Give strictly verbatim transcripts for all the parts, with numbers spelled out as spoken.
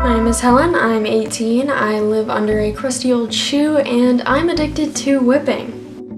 My name is Helen, I'm eighteen, I live under a crusty old shoe, and I'm addicted to whipping.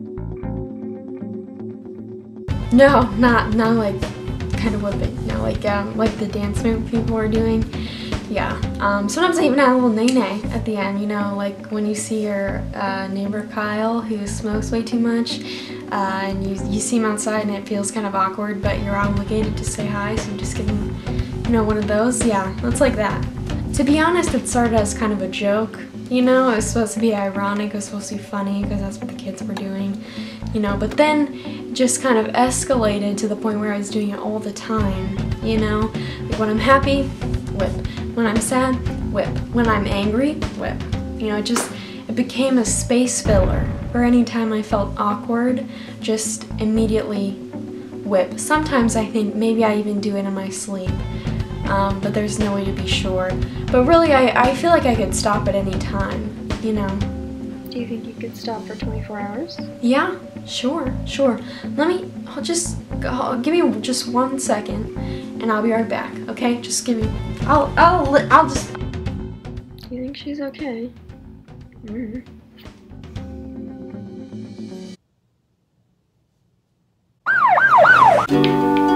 No, not, not like kind of whipping, no, like um, like the dance move people are doing. Yeah, um, sometimes I even add a little nay-nay at the end, you know, like when you see your uh, neighbor Kyle who smokes way too much, uh, and you, you see him outside and it feels kind of awkward, but you're obligated to say hi, so you just give him, you know, one of those. Yeah, that's like that. To be honest, it started as kind of a joke, you know, it was supposed to be ironic, it was supposed to be funny, because that's what the kids were doing, you know, but then it just kind of escalated to the point where I was doing it all the time, you know, like when I'm happy, whip. When I'm sad, whip. When I'm angry, whip. You know, it just, it became a space filler. For any time I felt awkward, just immediately whip. Sometimes I think maybe I even do it in my sleep, um, but there's no way to be sure. But really, I, I feel like I could stop at any time, you know. Do you think you could stop for twenty-four hours? Yeah, sure, sure. Let me, I'll just, I'll, give me just one second, and I'll be right back, okay? Just give me, I'll, I'll, I'll just. Do you think she's okay? Mm. Mm.